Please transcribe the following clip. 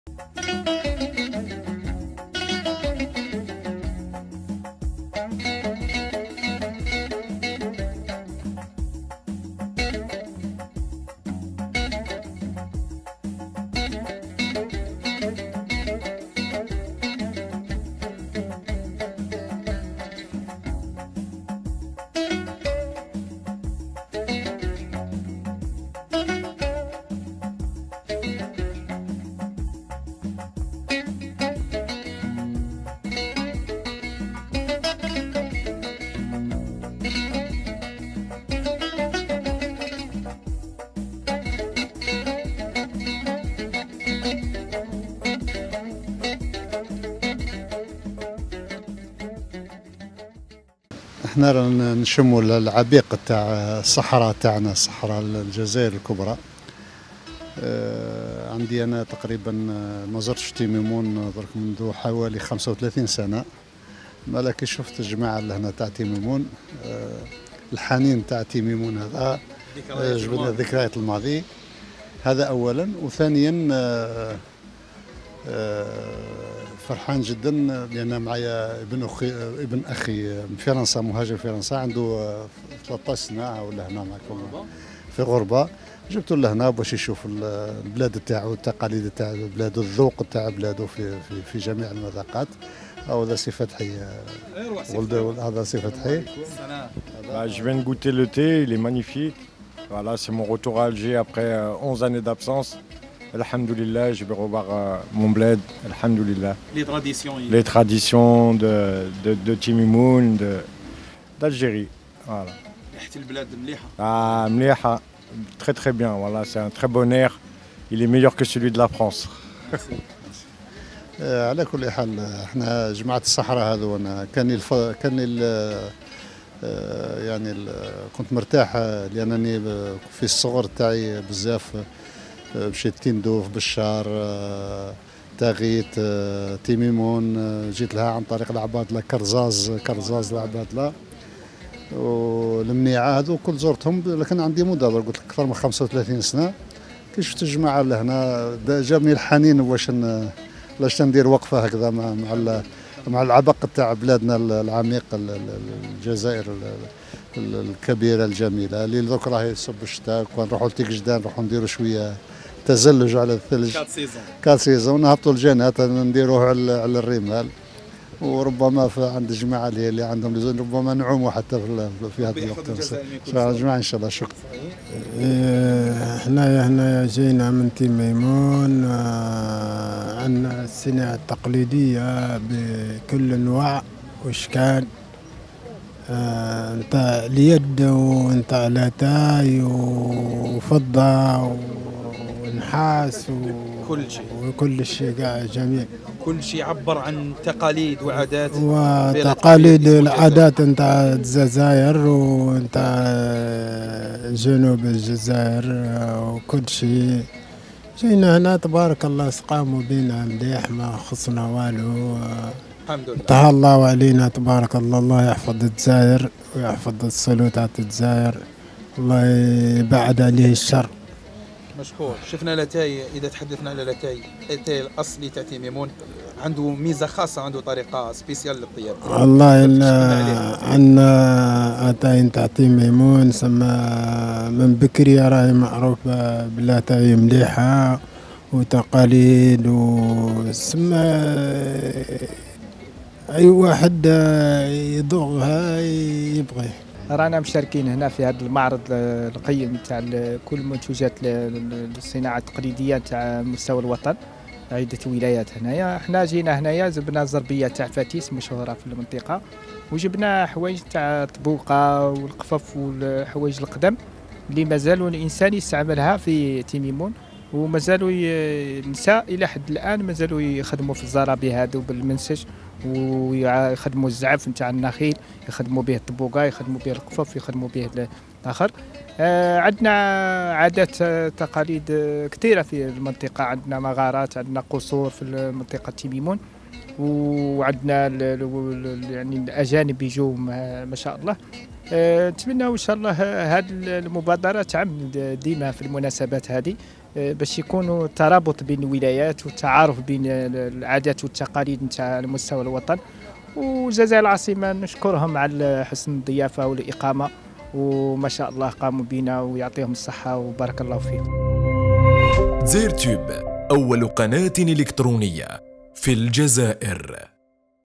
احنا نشموا العبيق تاع الصحراء تاعنا، الصحراء الجزائر الكبرى. عندي انا تقريبا ما زرتش تيميمون درك منذ حوالي 35 سنه، مالك شفت الجماعه اللي هنا تاع تيميمون. الحنين تاع تيميمون هذا جبنا ذكريات الماضي، هذا اولا. وثانيا فرحان جدا لان معايا ابن اخي من فرنسا، مهاجر فرنسا، عنده 13 سنه ولا هنا معكم في غربه. جبته لهنا باش يشوف البلاد تاعو، التقاليد تاع بلاده، الذوق تاع بلاده في جميع المذاقات. هذا سي فتحي ولد، هذا سي فتحي. Je viens de goûter le thé, il est magnifique. Voilà, c'est mon retour à Alger après 11 années d'absence. Alhamdoulilah, je vais revoir mon bled, alhamdoulilah. Les traditions de Timimoun, d'Algérie. Voilà. Ah, mliha, très très bien, voilà, c'est un très bon air. Il est meilleur que celui de la France. على كل حال احنا جماعة الصحراء هذو، انا كنت مرتاح لانني في الصغر تاعي بزاف مشيت تندوف، بشار، تاغيت، تيميمون، جيت لها عن طريق العبادلة، كرزاز العبادلة والمنيعة، هذو كل زرتهم. لكن عندي مدة قلت لك أكثر من 35 سنة. كي شفت الجماعة لهنا جابني الحنين واش ندير وقفة هكذا مع العبق تاع بلادنا العميق، الجزائر الكبيرة الجميلة اللي دوك راهي صب الشتاء. كون نروحوا لتيكجدان نروحوا نديروا شوية تزلج على الثلج، 4 سيزون، نهبطوا الجنات نديروه على الرمال. وربما عند الجماعة اللي عندهم لزون ربما نعوموا حتى في هذا الوقت. جماعة ان شاء الله. شكرا. هنايا جينا من تيميمون، عندنا الصناعة التقليدية بكل انواع واشكال، نتاع اليد ونتاع لاتاي وفضة ونحاس وكل شيء قاع جميل. كل شيء يعبر عن تقاليد وعادات وتقاليد العادات نتاع الجزائر ونتاع جنوب الجزائر وكل شيء. جينا هنا تبارك الله استقاموا بينا مليح، ما خصنا والو، الحمد لله. تهلاو علينا تبارك الله. الله يحفظ الجزائر ويحفظ السلطات الجزائر، الله يبعد عليه الشر. مشكور. شفنا لاتاي، اذا تحدثنا على لاتاي الاصلي تاع تيميمون عنده ميزه خاصه، عنده طريقه سبيسيال للطياب. والله عندنا اتاي تاع تيميمون سما من بكري راهي معروف بلاتاي مليحه وتقاليد، وسما اي واحد يذوقها يبغي. رانا مشاركين هنا في هذا المعرض القيم تاع كل منتوجات الصناعه التقليديه تاع مستوى الوطن، عدة ولايات. هنايا احنا جينا هنايا جبنا الزربيه تاع فاتيس مشهوره في المنطقه، وجبنا حوايج تاع الطبوقه والقفف والحوايج القدم اللي مازالوا الانسان يستعملها في تيميمون، ومازالوا النساء الى حد الان مازالوا يخدموا في الزرابي هذو بالمنسج، ويخدموا الزعف نتاع النخيل، يخدموا به الطبوقه، يخدموا به القفف، يخدموا به الاخر. عندنا عادات تقاليد كثيره في المنطقه، عندنا مغارات، عندنا قصور في منطقه تيميمون، وعندنا يعني الاجانب يجوا ما شاء الله. نتمنى ان شاء الله هذه المبادره تعم ديما في المناسبات هذه، باش يكونوا ترابط بين الولايات والتعارف بين العادات والتقاليد نتاع على مستوى الوطن. والجزائر العاصمة نشكرهم على حسن الضيافة والإقامة، وما شاء الله قاموا بنا ويعطيهم الصحة وبارك الله فيهم. دزاير تيوب أول قناة إلكترونية في الجزائر.